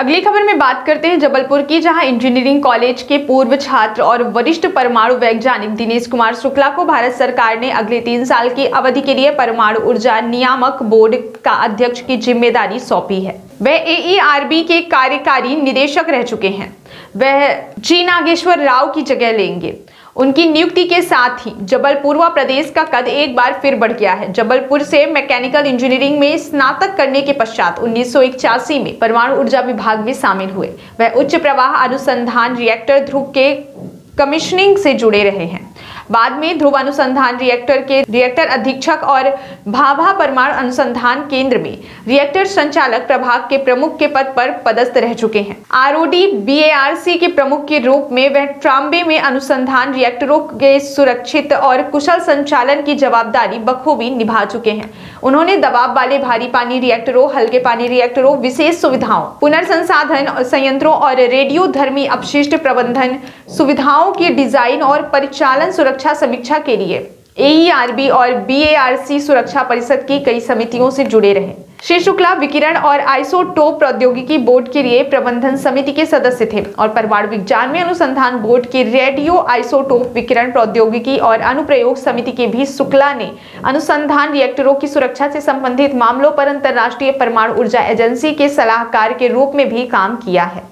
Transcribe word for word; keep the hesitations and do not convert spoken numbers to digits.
अगली खबर में बात करते हैं जबलपुर की, जहां इंजीनियरिंग कॉलेज के पूर्व छात्र और वरिष्ठ परमाणु वैज्ञानिक दिनेश कुमार शुक्ला को भारत सरकार ने अगले तीन साल की अवधि के लिए परमाणु ऊर्जा नियामक बोर्ड का अध्यक्ष की जिम्मेदारी सौंपी है। वह ए ई आर बी के कार्यकारी निदेशक रह चुके हैं। वह जी नागेश्वर राव की जगह लेंगे। उनकी नियुक्ति के साथ ही जबलपुर व प्रदेश का कद एक बार फिर बढ़ गया है। जबलपुर से मैकेनिकल इंजीनियरिंग में स्नातक करने के पश्चात उन्नीस सौ इक्यासी में परमाणु ऊर्जा विभाग में शामिल हुए। वह उच्च प्रवाह अनुसंधान रिएक्टर ध्रुव के कमीशनिंग से जुड़े रहे हैं। बाद में ध्रुव अनुसंधान रिएक्टर के रिएक्टर अधीक्षक और भाभा परमाणु अनुसंधान केंद्र में रिएक्टर संचालक प्रभाग के प्रमुख के पद पर पदस्थ रह चुके हैं। R O D B A R C के प्रमुख के रूप में वह ट्राम्बे में अनुसंधान रिएक्टरों के सुरक्षित और कुशल संचालन की जवाबदारी बखूबी निभा चुके हैं। उन्होंने दबाव वाले भारी पानी रिएक्टरों, हल्के पानी रिएक्टरों, विशेष सुविधाओं, पुनर्संसाधन संयंत्रों और रेडियोधर्मी अपशिष्ट प्रबंधन सुविधाओं के डिजाइन और परिचालन सुरक्षा समीक्षा के लिए ए ई आर बी और बी ए आर सी सुरक्षा परिषद की कई समितियों से जुड़े रहे। श्री शुक्ला विकिरण और आइसोटोप प्रौद्योगिकी बोर्ड के लिए प्रबंधन समिति के सदस्य थे और परमाणु विज्ञान में अनुसंधान बोर्ड की रेडियो आइसोटोप विकिरण प्रौद्योगिकी और अनुप्रयोग समिति के भी शुक्ला ने अनुसंधान रिएक्टरों की सुरक्षा से संबंधित मामलों पर अंतर्राष्ट्रीय परमाणु ऊर्जा एजेंसी के सलाहकार के रूप में भी काम किया है।